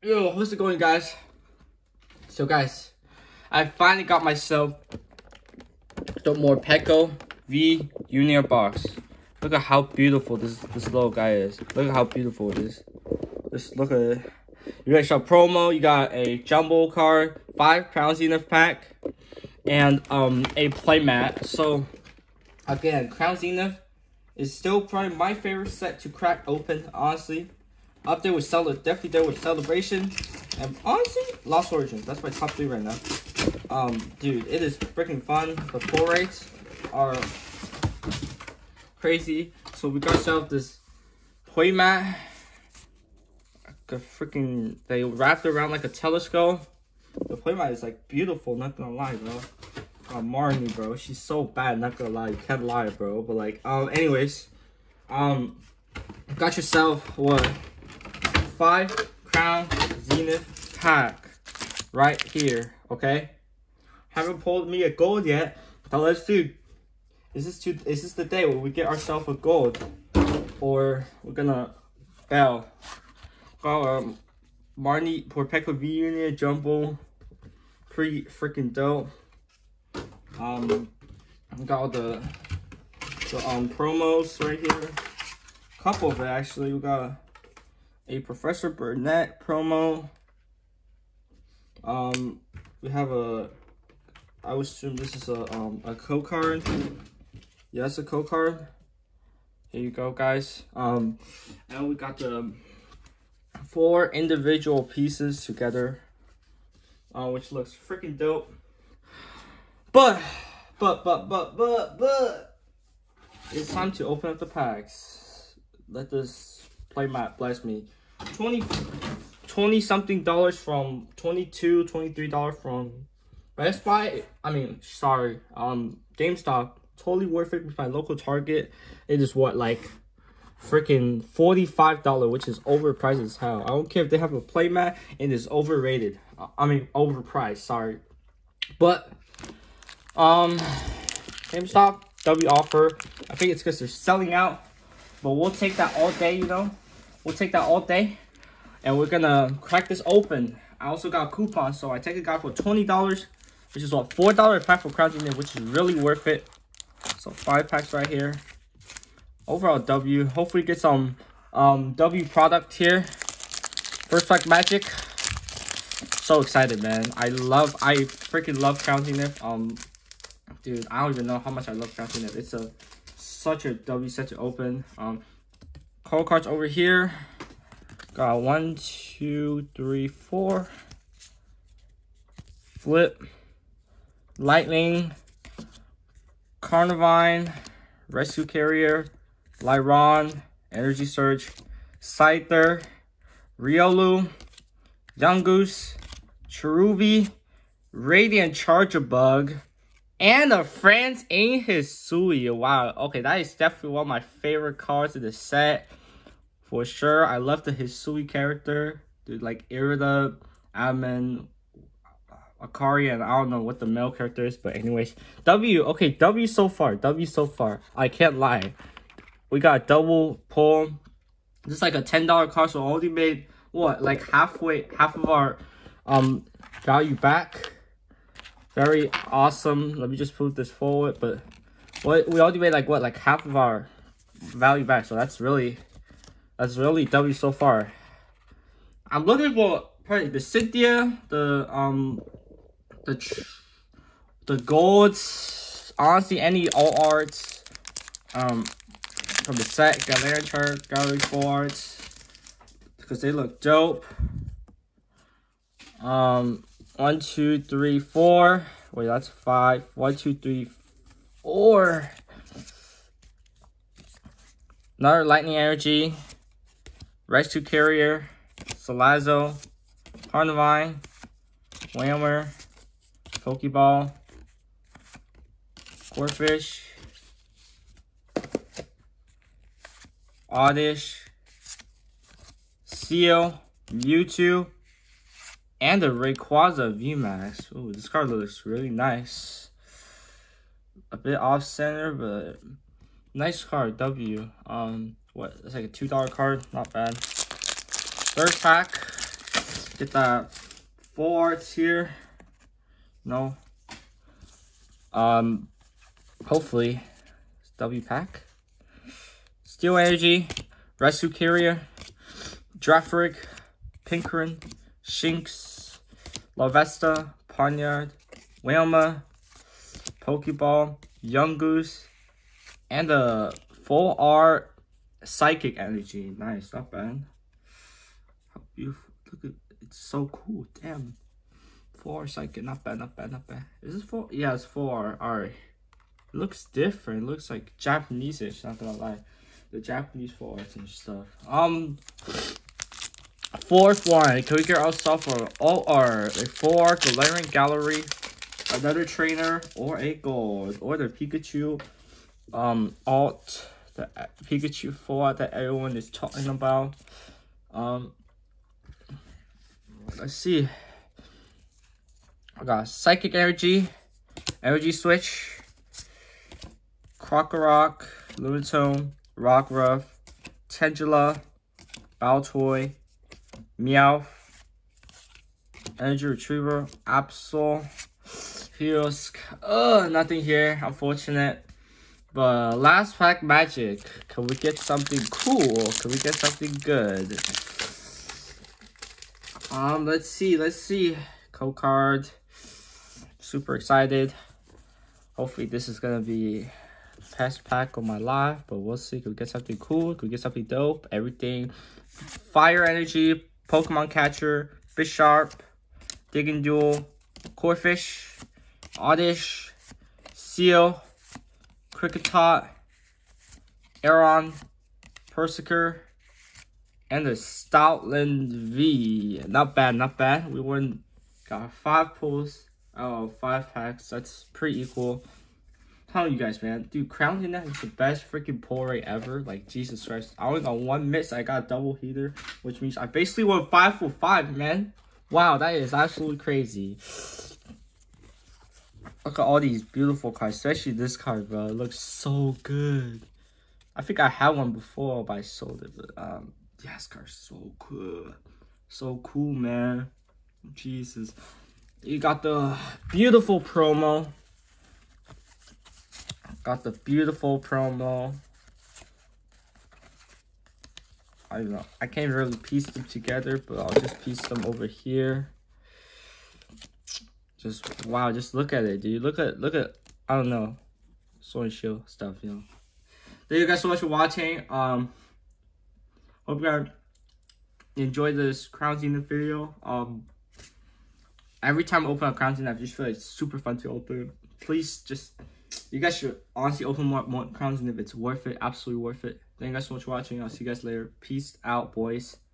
Yo, how's it going, guys? So, guys, I finally got myself the Morpeko V Junior box. Look at how beautiful this little guy is. Look at how beautiful it is. Just look at it. You got a promo. You got a jumbo card, 5 Crown Zenith pack, and a playmat. So, again, Crown Zenith is still probably my favorite set to crack open, honestly. Up there with definitely there with Celebration, and honestly, Lost Origins. That's my top 3 right now. Dude, it is freaking fun. The pull rates are crazy. So we got ourselves this playmat. They wrapped it around like a telescope. The playmat is like beautiful. Not gonna lie, bro. Marnie, bro, she's so bad. Not gonna lie, you can't lie, bro. But like, anyways, got yourself what? 5 Crown Zenith pack right here, okay? Haven't pulled me a gold yet, but let's do. Is this the day where we get ourselves a gold, or we're gonna fail? Got Marnie Morpeko V Junior Jumbo, pretty freaking dope. Got all the promos right here. Couple of it actually. We got a Professor Burnett promo. We have I would assume this is a code card. Yeah, that's a code card. Here you go, guys. And we got the 4 individual pieces together, which looks freaking dope. But it's time to open up the packs. Let this playmat bless me. 20 something dollars from $23 from Best Buy. I mean, sorry, GameStop. Totally worth it with my local Target. It is what, like freaking $45, which is overpriced as hell. I don't care if they have a playmat. It is overrated. I mean, overpriced. Sorry, but GameStop W offer. I think it's because they're selling out, but we'll take that all day. You know, we'll take that all day, and we're gonna crack this open. I also got a coupon, so I take it got for $20, which is what, $4 a pack for Crown Zenith, which is really worth it. So 5 packs right here. Overall W. Hopefully get some W product here. First pack magic. So excited, man. I freaking love Crown Zenith. Dude, I don't even know how much I love Crown Zenith. It's such a W set to open. Call cards over here. Got 1, 2, 3, 4. Flip. Lightning. Carnivine. Rescue Carrier. Lyron. Energy Surge. Scyther. Riolu. Yungoos. Cherubi. Radiant Charger Bug. And a Friends Ain't Hisui. Wow. Okay, that is definitely one of my favorite cards in the set. For sure. I love the Hisui character. Dude, like Irida, Amen, Akari, and I don't know what the male character is. But anyways. W. Okay, W so far. W so far. I can't lie. We got a double pull. This is like a $10 card. So I only made, what, like half of our value back. Very awesome. Let me just move this forward. But we already made like what, like half of our value back. So that's really W so far. I'm looking for probably the Cynthia, the golds. Honestly, any all arts from the set. Galarian chart, gallery full arts, because they look dope. 1, 2, 3, 4. Wait, that's 5. 1, 2, 3, 4. Another Lightning Energy. Rescue Carrier. Salazzle. Carnivine. Whammer. Pokeball. Corphish. Oddish. Seal. Mewtwo. And a Rayquaza VMAX. Ooh, this card looks really nice. A bit off center, but nice card. W. What? It's like a $2 card. Not bad. Third pack. Get the full arts here. No. Hopefully, it's W pack. Steel Energy, Rescue Carrier, Drafric, Pinkerin, Shinx, Lavesta, Ponyard, Wilma, Pokeball, Yungoos, and a full art Psychic Energy. Nice, not bad. How beautiful. Look at it's so cool. Damn. Full art Psychic, not bad, not bad, not bad. Is this full? Yeah, it's full art. Alright. It looks different. It looks like Japanese-ish, not gonna lie. The Japanese full arts and stuff. Fourth one. Can we get ourselves for all art? A full art Galarian Gallery, another trainer, or a gold, or the Pikachu alt, the Pikachu full art that everyone is talking about. Let's see. I got Psychic Energy, Energy Switch, Krokorok, Lunatone, Rockruff, Tangela, Baltoy, Meowth, Energy Retriever, Absol, Heroes. Nothing here, unfortunate. But last pack magic. Can we get something cool? Can we get something good? Let's see. Code card. Super excited. Hopefully this is gonna be best pack of my life, but we'll see. Could we get something cool? Could we get something dope? Everything. Fire Energy, Pokemon Catcher, Bisharp, Digging Duel, Corphish, Oddish, Seal, Kricketot, Aeron, Persiker, and the Stoutland V. Not bad, not bad. We got 5 pulls out of 5 packs. That's pretty equal. Telling you guys, man, dude, Crown Zenith is the best freaking pull rate ever. Like, Jesus Christ, I only got 1 miss. I got a double heater, which means I basically went 5 for 5, man. Wow, that is absolutely crazy. Look at all these beautiful cards, especially this card, bro. It looks so good. I think I had one before, but I sold it. But yeah, this card's so good, so cool, man. Jesus, you got the beautiful promo. Got the beautiful promo. I don't know. I can't really piece them together, but I'll just piece them over here. Just wow, just look at it, dude. Look at I don't know. Sword and Shield stuff, you know. Thank you guys so much for watching. Hope you guys enjoyed this Crown Zenith video. Every time I open a Crown Zenith, I just feel like it's super fun to open. Please just you guys should honestly open more Crown Zenith if it's worth it, absolutely worth it. Thank you guys so much for watching. I'll see you guys later. Peace out, boys.